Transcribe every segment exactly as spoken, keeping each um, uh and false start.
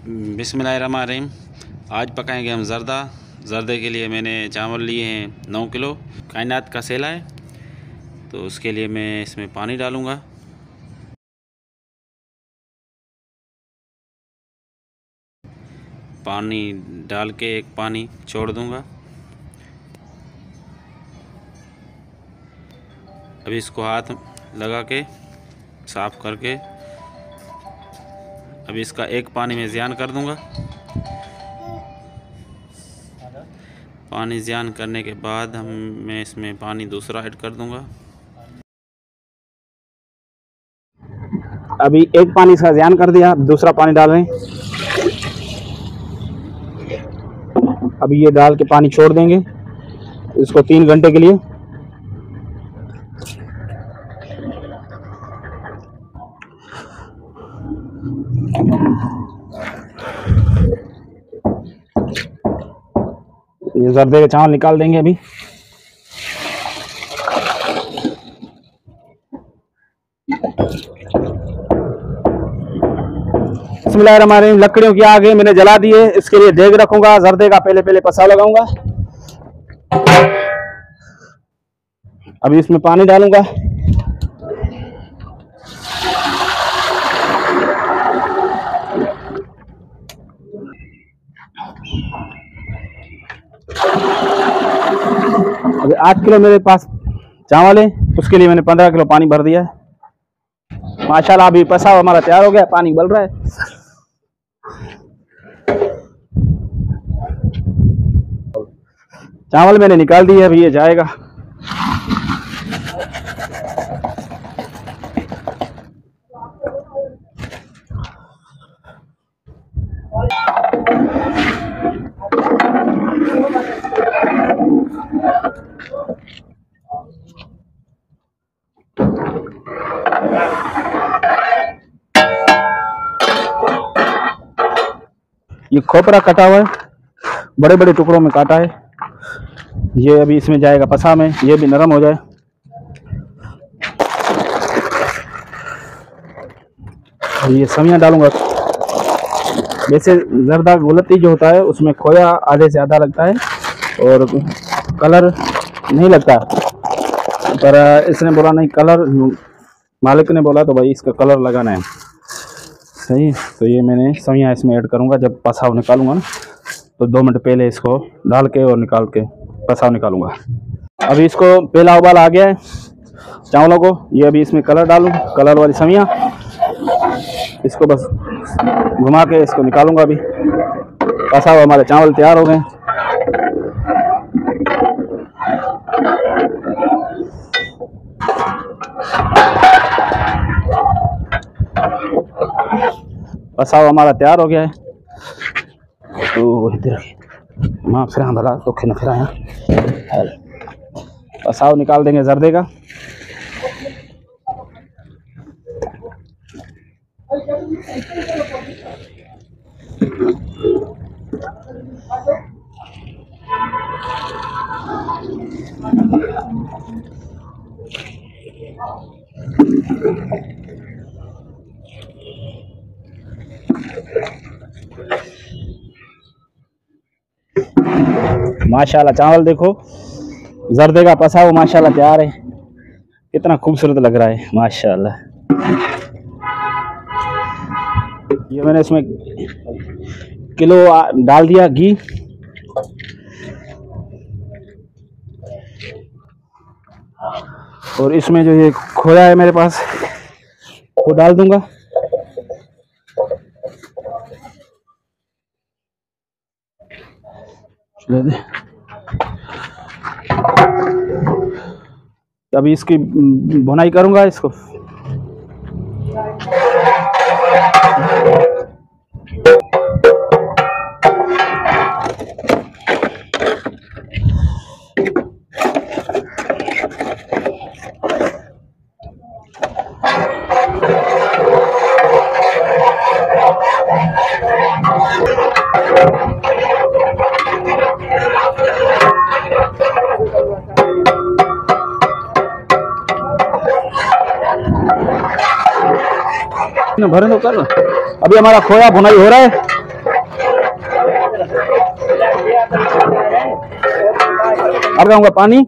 बिस्मिल्लाहिर्रहमानिर्रहीम। आज पकाएंगे हम जर्दा। जर्दे के लिए मैंने चावल लिए हैं नौ किलो। कायनात का सेला है, तो उसके लिए मैं इसमें पानी डालूँगा। पानी डाल के एक पानी छोड़ दूँगा। अभी इसको हाथ लगा के साफ़ करके अभी इसका एक पानी में ज़ियान कर दूँगा। पानी ज़ियान करने के बाद हम मैं इसमें पानी दूसरा ऐड कर दूँगा। अभी एक पानी इसका ज़ियान कर दिया, दूसरा पानी डाल रहे हैं। अभी ये डाल के पानी छोड़ देंगे इसको तीन घंटे के लिए। ये जर्दे के चावल निकाल देंगे अभी। बिस्मिल्लाहिर्रहमानिर्रहीम। लकड़ियों की आग है, मैंने जला दी है। इसके लिए देग रखूंगा। जर्दे का पहले पहले पसा लगाऊंगा। अभी इसमें पानी डालूंगा। अभी आठ किलो मेरे पास चावल है, उसके लिए मैंने पंद्रह किलो पानी भर दिया है। माशाल्लाह अभी पसा हमारा तैयार हो गया, पानी उबल रहा है। चावल मैंने निकाल दिए, अभी ये जाएगा। ये खोपरा कटा हुआ है, बड़े बड़े टुकड़ों में काटा है। ये अभी इसमें जाएगा पसा में, ये भी नरम हो जाए। ये समियां डालूंगा। वैसे जर्दा गुलती जो होता है उसमें खोया आधे से आधा लगता है और कलर नहीं लगता, पर इसने बोला नहीं कलर, मालिक ने बोला तो भाई इसका कलर लगाना है। सही, तो ये मैंने समियां इसमें ऐड करूंगा। जब पसाव निकालूंगा ना तो दो मिनट पहले इसको डाल के और निकाल के पसाव निकालूंगा। अभी इसको पहला उबाल आ गया है चावलों को। ये अभी इसमें कलर डालूं, कलर वाली समियां। इसको बस घुमा के इसको निकालूंगा। अभी पसाव हमारे चावल तैयार हो गए। पसाव हमारा तैयार हो गया है। तो इधर माँ फिर भला तो खिन फिर आया। पसाव निकाल देंगे जर्दे का। माशाल्लाह चावल देखो, जर्दे का पसाव माशाल्लाह तैयार है। कितना खूबसूरत लग रहा है माशाल्लाह। ये मैंने इसमें किलो डाल दिया घी। और इसमें जो ये खोया है मेरे पास वो डाल दूंगा। अभी इसकी भुनाई करूंगा इसको। भरे तो कर। अभी हमारा खोया भुनाई हो रहा है। लगाऊंगा पानी।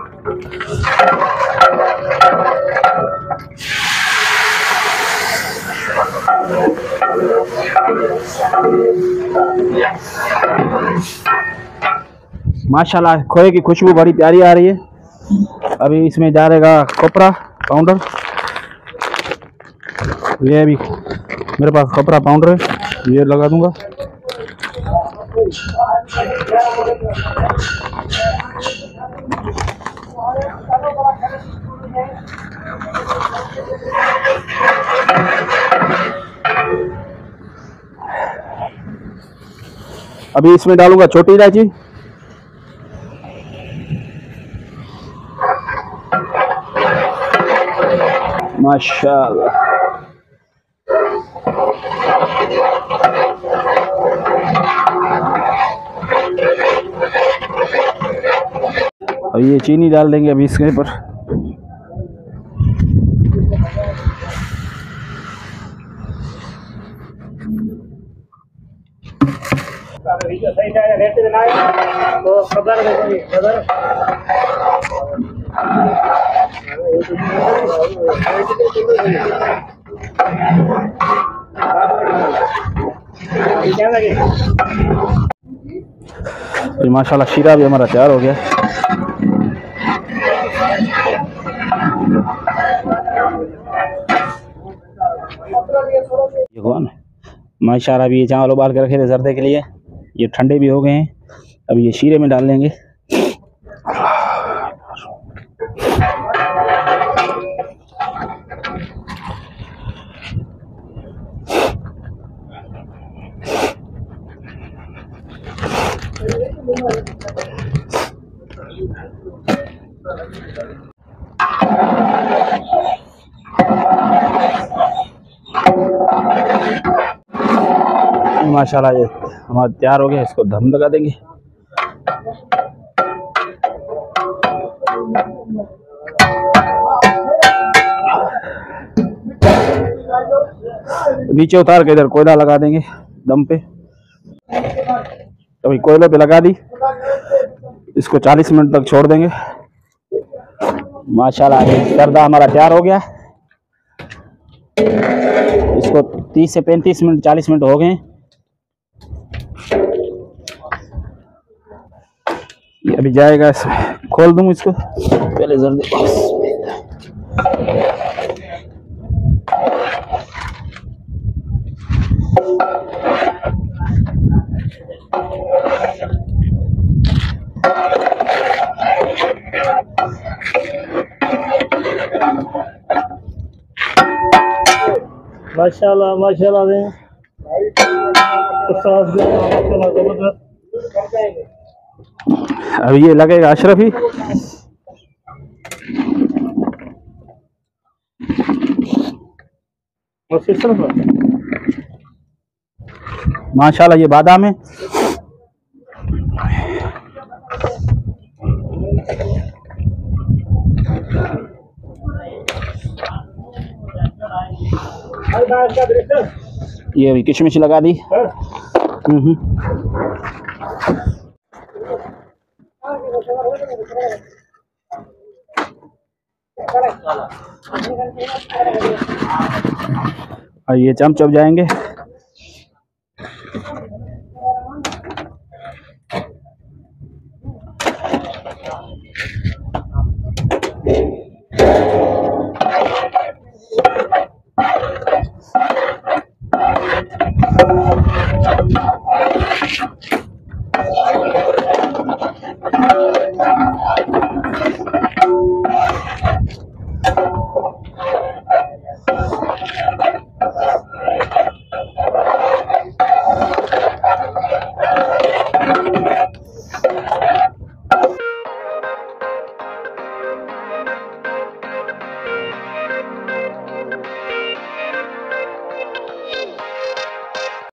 माशाल्लाह खोए की खुशबू बड़ी प्यारी आ रही है। अभी इसमें जा रहेगा कोपरा पाउडर। ये अभी मेरे पास कोपरा पाउडर है, ये लगा दूंगा। अभी इसमें डालूंगा छोटी इलायची, माशाल्लाह। अब ये चीनी डाल देंगे अभी इसके ऊपर। माशाल्लाह शीरा भी हमारा तैयार हो गया। ये हुआ ना माशाल्लाह। अभी ये चावल उबाल के रखे थे जर्दे के लिए, ये ठंडे भी हो गए हैं। अब ये शीरे में डाल लेंगे। माशाल्लाह ये हमारा तैयार हो गया, इसको दम लगा देंगे। नीचे उतार के इधर कोयला लगा देंगे दम पे। अभी कोयले पे लगा दी, इसको चालीस मिनट तक छोड़ देंगे। माशाल्लाह ये जर्दा हमारा तैयार हो गया। इसको तीस से पैंतीस मिनट चालीस मिनट हो गए। ये अभी जाएगा, खोल दूं इसको पहले जर्दे। माशाल्लाह माशाल्लाह दे अभी ये लगेगा अशरफ ही। माशाल्लाह ये बादाम है। ये अभी किशमिश लगा दी। हम्म और ये चमचम जाएंगे।